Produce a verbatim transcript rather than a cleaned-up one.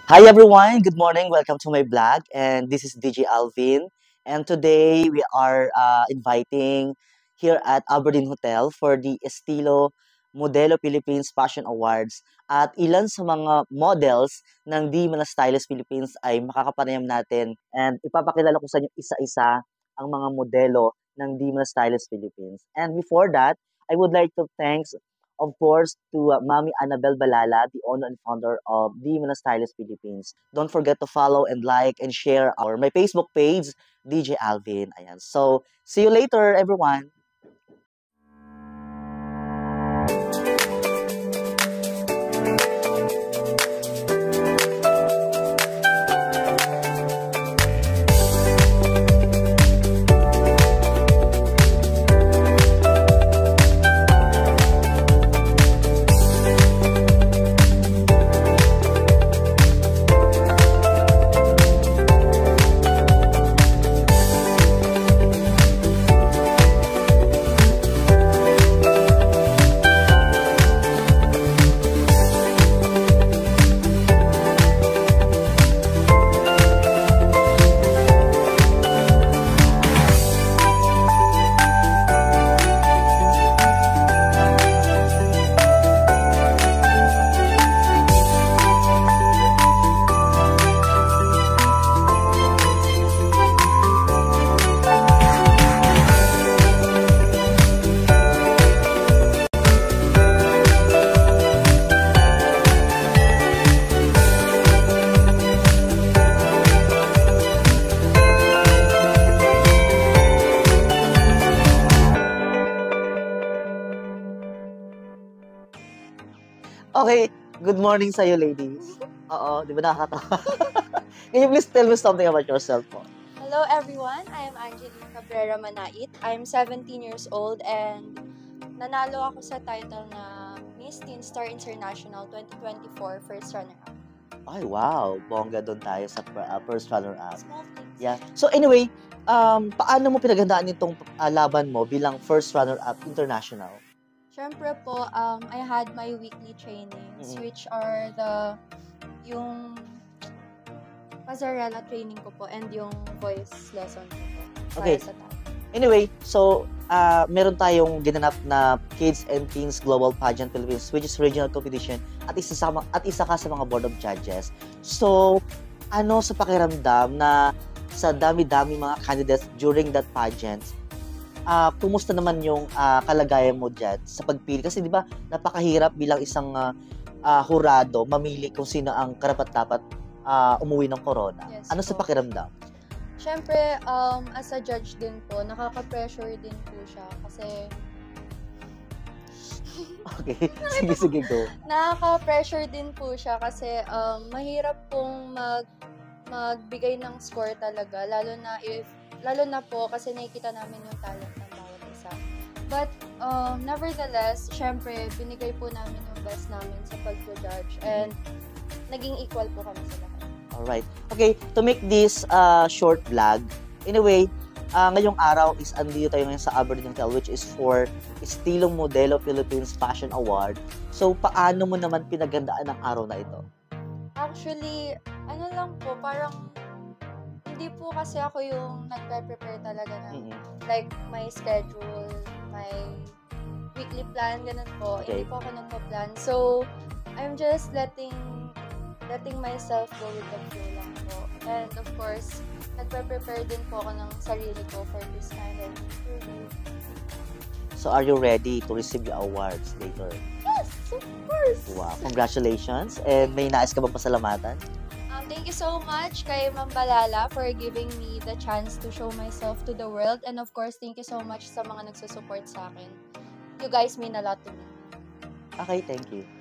Hi everyone, good morning. Welcome to my blog, and this is D J Alvin. And today we are uh, inviting here at Aberdeen Hotel for the Estilo Modelo Philippines Fashion Awards. At ilan sa mga models ng Di Mana Stylist Philippines ay makakapanayam natin, and ipapakilala ko sa inyo isa-isa ang mga modelo ng Di Mana Stylist Philippines. And before that, I would like to thank, of course, to uh, Mami Annabel Balala, the owner and founder of the Mana Stylist Philippines. Don't forget to follow and like and share our my Facebook page, D J Alvin. Ayan. So, see you later, everyone. Okay, good morning sa'yo, ladies. Oo, di ba nakakatawa? Can you please tell me something about yourself po? Hello everyone, I am Angeline Cabrera Manait. I'm seventeen years old and nanalo ako sa title na Miss Teen Star International twenty twenty-four First Runner-Up. Ay, wow. Bongga doon tayo sa uh, first runner-up. Small things. Yeah. So anyway, um, paano mo pinaghandaan itong uh, laban mo bilang first runner-up international? Siyempre po, um, I had my weekly trainings, Mm-hmm. which are the, yung pasarela training ko po and yung voice lesson ko po. Okay. Para sa tao. Anyway, so uh, meron tayong ginanap na Kids and Teens Global Pageant Philippines, which is regional competition, at isa, sa, at isa ka sa mga board of judges. So, ano sa pakiramdam na sa dami-dami mga candidates during that pageant, uh, kumusta naman yung uh, kalagayan mo dyan sa pagpili? Kasi di ba, napakahirap bilang isang uh, uh, hurado mamili kung sino ang karapat-dapat uh, umuwi ng corona. Yes, Ano sa po. pakiramdam? Siyempre, um, as a judge din po, nakaka-pressure din po siya kasi Okay, sige, sige, go. nakaka-pressure din po siya kasi um, mahirap pong mag magbigay ng score talaga, lalo na if lalo na po kasi nakikita namin yung talent ng bawat isa. But um, nevertheless, syempre binigay po namin yung best namin sa pag-judge and naging equal po kami sa lahat. Alright. Okay, to make this uh, short vlog, anyway, uh, ngayong araw is andito tayo ngayon sa Aberdeen Hotel, which is for Estilo Modelo Philippines Fashion Award. So, paano mo naman pinagandaan ang araw na ito? Actually, ano lang po, parang hindi po kasi ako yung nagpe-prepare talaga ng Mm-hmm. like my schedule, my weekly plan, ganun po. Okay. Hindi po ako nagpa-plan. So, I'm just letting letting myself go with the flow lang po. And of course, nagpe-prepare din po ako ng sarili ko for this kind of interview. So, are you ready to receive your awards later? Yes, of course! Wow, congratulations! And may nais ka bang pasalamatan? Um, thank you so much kay Ma'am Balala for giving me the chance to show myself to the world. And of course, thank you so much sa mga nagsusupport sa akin. You guys mean a lot to me. Okay, thank you.